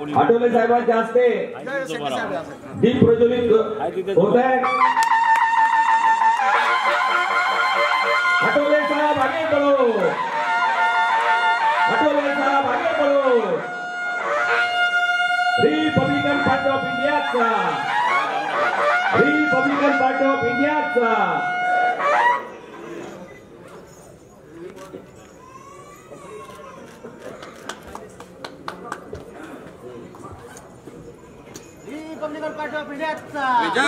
आठवले साहेबांच्या हस्ते दीप प्रज्वलित होत आहे। आठवले साहब आगे बढ़ो, आठवले साहब आगे बढ़ो। रिपब्लिकन पार्टी ऑफ इंडिया चा, रिपब्लिकन पार्टी ऑफ इंडिया चा रिपब्लिकन पार्टी ऑफ इंडिया चा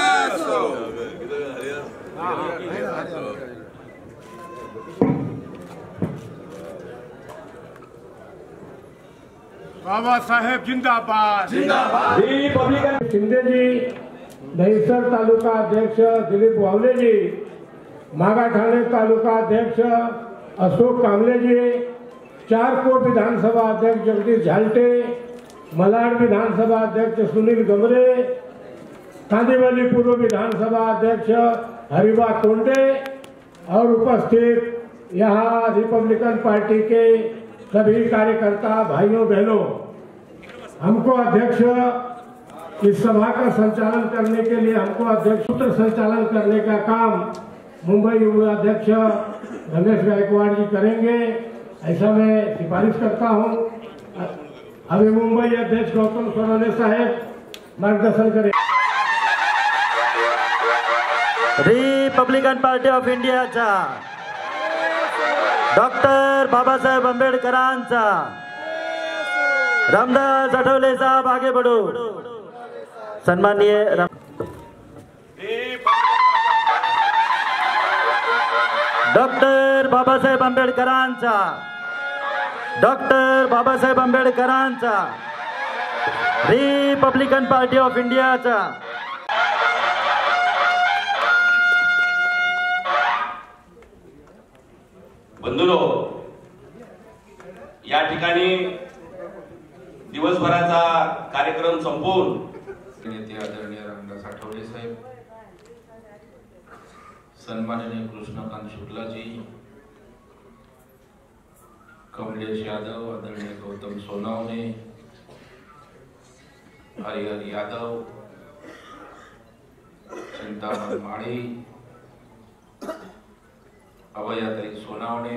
बाबा साहेब जिंदाबाद जिंदाबाद। रिपब्लिकन शिंदे जी, दहिसर तालुका अध्यक्ष दिलीप वावले जी, मागाठाणे तालुका अध्यक्ष अशोक कामले जी, चारकोट विधानसभा अध्यक्ष जगदीश झालटे, मलाड विधानसभा अध्यक्ष सुनील गमरे, कांदीवली पूर्व विधानसभा अध्यक्ष हरिबा तोंडे और उपस्थित यहाँ रिपब्लिकन पार्टी के सभी कार्यकर्ता भाइयों बहनों, हमको अध्यक्ष इस सभा का संचालन करने के लिए हमको अध्यक्ष सूत्र संचालन करने का काम मुंबई युवा अध्यक्ष रमेश गायकवाड़ जी करेंगे, ऐसा मैं सिफारिश करता हूं। अभी मुंबई अध्यक्ष गौतम सोनवणे साहेब मार्गदर्शन करें। रिपब्लिकन पार्टी ऑफ इंडियाचा डॉक्टर बाबासाहेब आंबेडकरांचा रामदास आठवले साहब आगे बढ़ो। सन्माननीय डॉक्टर बाबासाहेब आंबेडकरांचा, डॉक्टर बाबासाहेब आंबेडकरांचा, रिपब्लिकन पार्टी ऑफ इंडियाचा बंधूंनो, या ठिकाणी दिवसभराचा कार्यक्रम संपवून नेते आदरणीय रामदास आठवले साहेब, सन्माननीय कृष्णकांत शुक्ला जी, कमलेश यादव, आदरणीय गौतम सोनवणे, हरिहर यादव, चिंतामण माड़ी, अभयाताई सोनावणे,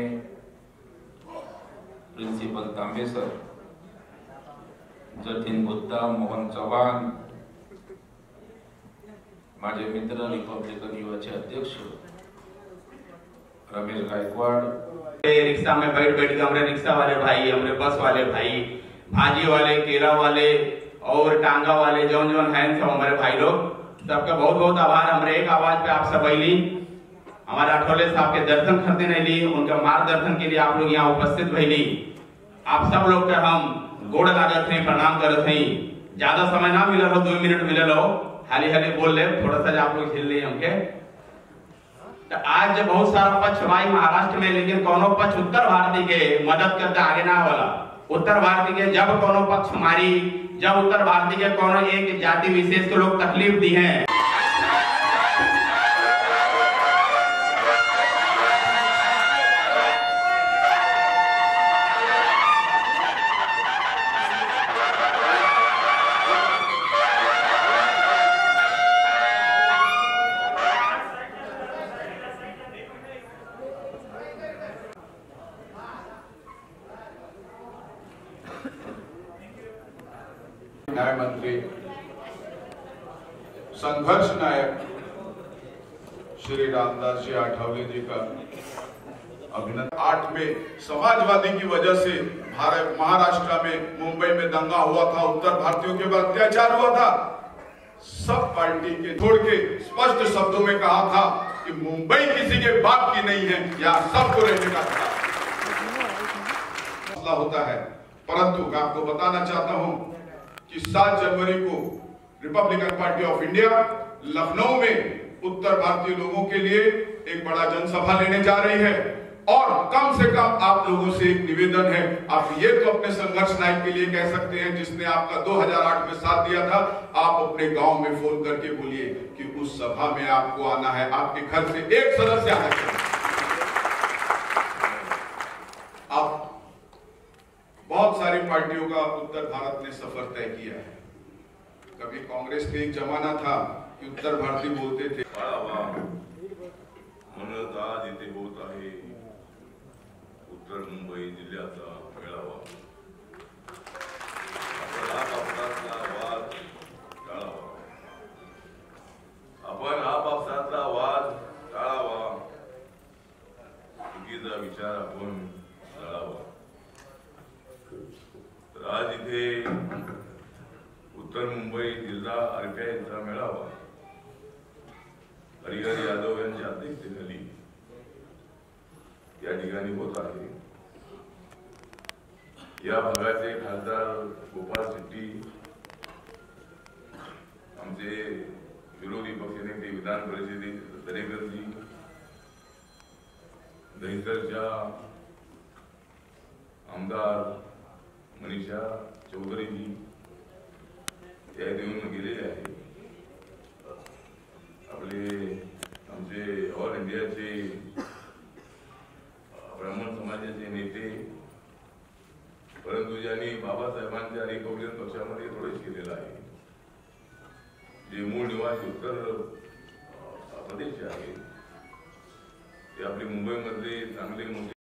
प्रिंसिपल तांबेसर, जतीन गुप्ता, मोहन चव्हाण, माझे मित्र रिपब्लिकन युवाचे अध्यक्ष रमेश गायकवाड़, रिक्शा में बैठ के हमारे रिक्शा वाले भाई, हमारे बस वाले भाई, भाजी वाले, केला वाले और टांगा वाले जौन जौन हैं सब हमारे भाई लोग, सबका बहुत बहुत आभार। हमारे एक आवाज पे आप सब अली हमारे आठवले साहब के दर्शन करते नहीं ली, उनका मार्गदर्शन के लिए आप लोग यहाँ उपस्थित भइली। आप सब लोग के हम गोड़ लागत हैं, प्रणाम करत हैं। ज्यादा समय ना मिलल हो, 2 मिनट मिलल हो, हाली हाली बोल ले, थोड़ा सा आप लोग झेल ले हमके। तो आज बहुत सारा पक्ष भाई महाराष्ट्र में, लेकिन कोनो पक्ष उत्तर भारतीय के मदद करते आगे ना वाला। उत्तर भारतीय के जब कोनो पक्ष मारी, जब उत्तर भारतीय के कोनो एक जाति विशेष के लोग तकलीफ दी है, न्याय मंत्री संघर्ष नायक श्री रामदास जी आठवले जी का अभिनंदन। 8 में समाजवादी की वजह से भारत महाराष्ट्र में मुंबई में दंगा हुआ था, उत्तर भारतीयों के ऊपर अत्याचार हुआ था। सब पार्टी के छोड़ के स्पष्ट शब्दों में कहा था कि मुंबई किसी के बाप की नहीं है, यहाँ सबको रहने का मसला होता है। परंतु मैं आपको बताना चाहता हूं कि 7 जनवरी को Republican Party of India Lucknow में उत्तर भारतीय लोगों के लिए एक बड़ा जनसभा लेने जा रही है। और कम से कम आप लोगों से एक निवेदन है, आप ये तो अपने संघर्ष नायक के लिए कह सकते हैं जिसने आपका 2008 में साथ दिया था, आप अपने गांव में फोन करके बोलिए कि उस सभा में आपको आना है, आपके घर से एक सदस्य आना चाहिए। आप बहुत सारी पार्टी पार्टियों का उत्तर भारत ने सफर तय किया है। कभी कांग्रेस में एक जमाना था कि उत्तर भारतीय बोलते थे, म्हणूनच आज इथे होत आहे उत्तर मुंबई जिल्ह्याचा मेळावा। आपण आपापसातला वाद टाळावा, चुकीचा विचार आपण टाळावा। तर आज इथे उत्तर मुंबई जिल्हा आरपीआयचा मेळावा हरिहर यादव यांच्या अध्यक्षतेखाली या ठिकाणी होत आहे। या भागाचे खासदार गोपाल शेट्टी, आमचे विरोधी पक्षनेते विधान परिषदेचे दरेकरजी, दहिसरच्या आमदार मनीषा चौधरीजी या देऊन गेलेले आहेत। आपले आमचे ऑल इंडियाचे ब्राह्मण समाजाचे नेते, परंतु ज्यांनी बाबासाहेबांच्या रिपब्लिकन पक्षामध्ये प्रवेश केलेला आहे, जे मूळ निवासी उत्तर प्रदेशचे आहेत, ते आपले मुंबईमध्ये चांगले मोठे